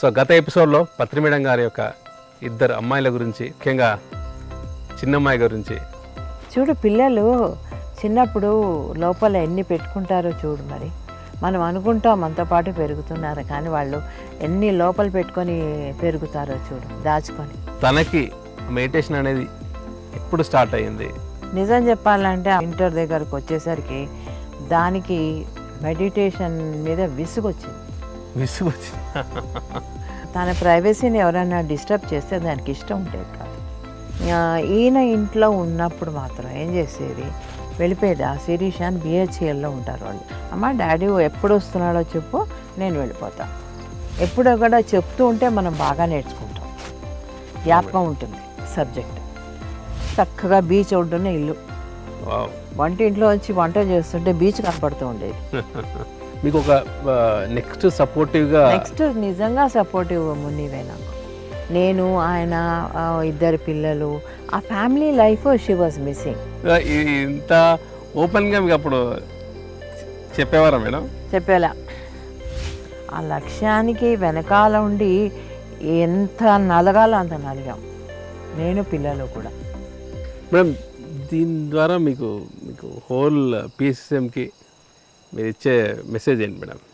So గత ఎపిసోడ్లో పత్రి madam గారి యొక్క ఇద్దరు అమ్మాయిల గురించి, ముఖ్యంగా చిన్నమ్మాయి గురించి. చూడు, పిల్లలు చిన్నప్పుడు లోపల ఎన్ని పెట్టుకుంటారో చూడు. మరి మనం అనుకుంటాం మనతో పాటు పెరుగుతున్నారు, కానీ వాళ్ళు ఎన్ని లోపల పెట్టుకొని పెరుగుతారో చూడు, దాచుకొని. తనకి మెడిటేషన్ అనేది ఎప్పుడు స్టార్ట్ అయ్యింది? నిజం చెప్పాలంటే ఇంటర్ దగ్గరకు వచ్చేసరికి దానికి మెడిటేషన్ మీద విసుగొచ్చింది. తన ప్రైవసీని ఎవరైనా డిస్టర్బ్ చేస్తే దానికి ఇష్టం ఉండేది కాదు. ఈయన ఇంట్లో ఉన్నప్పుడు మాత్రం ఏం చేసేది, వెళ్ళిపోయేది. ఆ శిరీష్ అని బిహెచ్ఎల్లో ఉంటారు వాళ్ళు. అమ్మ డాడీ ఎప్పుడు వస్తున్నాడో చెప్పు, నేను వెళ్ళిపోతా. ఎప్పుడో కూడా చెప్తూ ఉంటే మనం బాగా నేర్చుకుంటాం, జ్ఞాపకం ఉంటుంది సబ్జెక్ట్. చక్కగా బీచ్ ఒడ్డున ఇల్లు, వంటింట్లో వచ్చి వంట చేస్తుంటే బీచ్ కనపడుతూ ఉండేది. మీకు ఒక నెక్స్ట్ సపోర్టివ్గా, నెక్స్ట్ నిజంగా సపోర్టివ్ మునివే నాకు. నేను, ఆయన, ఇద్దరు పిల్లలు, ఆ family life she was missing. ఇంత ఓపెన్గా మీకు అప్పుడు చెప్పేవారా మేడం? చెప్పేలా. ఆ లక్ష్యానికి వెనకాల ఉండి ఎంత నలగాలో అంత నలిగాం, నేను పిల్లలు కూడా. మేడం, దీని ద్వారా మీకు హోల్ పిఎస్ఎంకి మీరు ఇచ్చే మెసేజ్ ఏంటి మేడం?